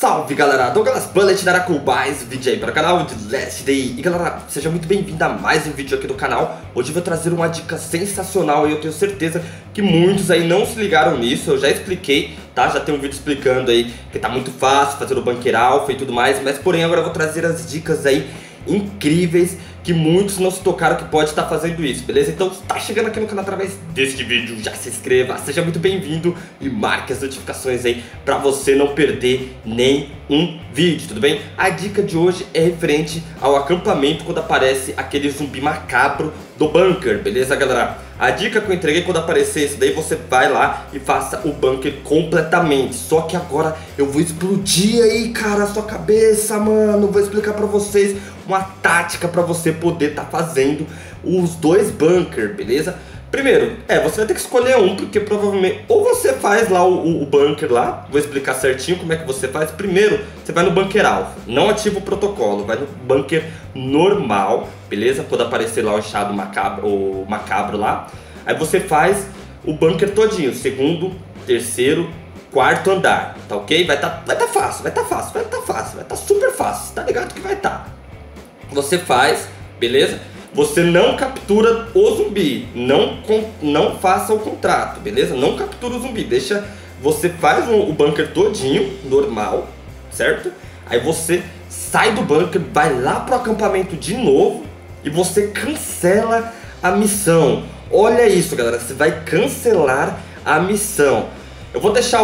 Salve galera, Douglas Bullet dará com mais um vídeo aí para o canal de Last Day. E galera, seja muito bem-vindo a mais um vídeo aqui do canal. Hoje eu vou trazer uma dica sensacional e eu tenho certeza que muitos aí não se ligaram nisso. Eu já expliquei, tá? Já tem um vídeo explicando aí que tá muito fácil fazer o Bunker Alpha e tudo mais. Mas porém agora eu vou trazer as dicas aí incríveis que muitos não se tocaram que pode estar fazendo isso, beleza? Então se tá chegando aqui no canal através deste vídeo, já se inscreva, seja muito bem-vindo e marque as notificações aí pra você não perder nenhum vídeo, tudo bem? A dica de hoje é referente ao acampamento quando aparece aquele zumbi macabro do bunker, beleza galera? A dica que eu entreguei quando aparecer isso daí, você vai lá e faça o bunker completamente. Só que agora eu vou explodir aí, cara, a sua cabeça, mano. Vou explicar pra vocês uma tática pra você poder tá fazendo os dois bunker, beleza? Primeiro, você vai ter que escolher um, porque provavelmente ou você faz lá o bunker lá, vou explicar certinho como é que você faz. Primeiro, você vai no bunker alpha, não ativa o protocolo, vai no bunker normal, beleza? Quando aparecer lá o achado macabro lá, aí você faz o bunker todinho, segundo, terceiro, quarto andar, tá ok? Vai tá fácil, vai tá super fácil, tá ligado que vai tá. Você faz, beleza? Você não captura o zumbi, não faça o contrato, beleza? Não captura o zumbi, você faz o bunker todinho, normal, certo? Aí você sai do bunker, vai lá pro acampamento de novo e você cancela a missão. Olha isso, galera, você vai cancelar a missão. Eu vou deixar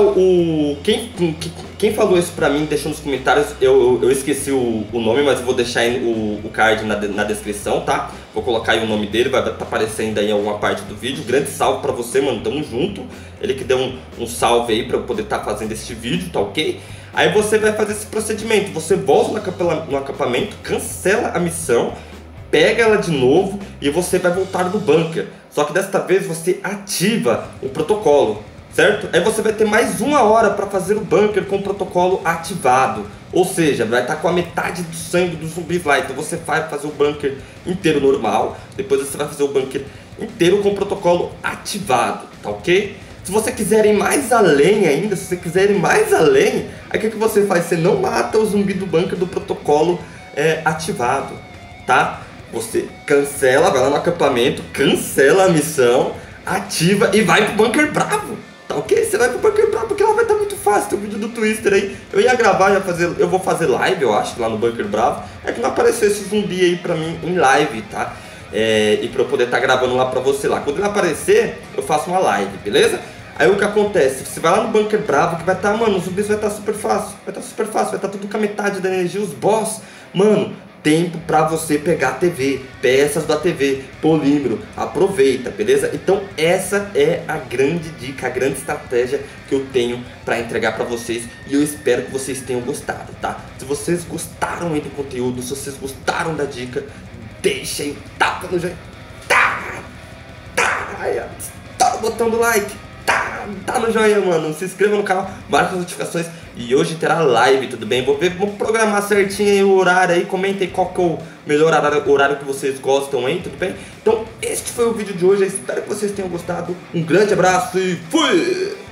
quem falou isso pra mim, deixou nos comentários. Eu esqueci o nome, mas eu vou deixar aí o card na descrição, tá? Vou colocar aí o nome dele, vai estar aparecendo aí em alguma parte do vídeo. Grande salve pra você, mano, tamo junto. Ele que deu um salve aí pra eu poder estar fazendo este vídeo, tá ok? Aí você vai fazer esse procedimento, você volta no acampamento, cancela a missão, pega ela de novo e você vai voltar no bunker. Só que desta vez você ativa o protocolo, certo? Aí você vai ter mais 1 hora para fazer o bunker com o protocolo ativado. Ou seja, vai estar com a metade do sangue dos zumbis lá. Então você vai fazer o bunker inteiro normal, depois você vai fazer o bunker inteiro com o protocolo ativado, tá ok? Se você quiser ir mais além ainda, se você quiser ir mais além, aí o que você faz? Você não mata o zumbi do bunker do protocolo ativado, tá? Você cancela, vai lá no acampamento, cancela a missão, ativa e vai pro bunker bravo. Tá ok? Você vai pro bunker bravo porque lá vai estar muito fácil. Tem um vídeo do Twister aí. Eu ia gravar, eu vou fazer live, eu acho, lá no bunker bravo. É que não apareceu esse zumbi aí pra mim em live, tá? E pra eu poder estar gravando lá pra você lá. Quando ele aparecer, eu faço uma live, beleza? Aí o que acontece? Você vai lá no bunker bravo que vai estar, mano, os zumbis vai estar super fácil. Vai estar tudo com a metade da energia, os boss. Mano, tempo pra você pegar a TV, peças da TV, polímero, aproveita, beleza? Então essa é a grande dica, a grande estratégia que eu tenho pra entregar pra vocês e eu espero que vocês tenham gostado, tá? Se vocês gostaram aí do conteúdo, se vocês gostaram da dica, deixa aí um tapa no joinha, tá o botão do like, tá no joinha, mano, se inscreva no canal, marque as notificações e hoje terá live, tudo bem? Vamos programar certinho aí o horário aí, comentem qual que é o melhor horário que vocês gostam aí, tudo bem? Então este foi o vídeo de hoje, eu espero que vocês tenham gostado, um grande abraço e fui!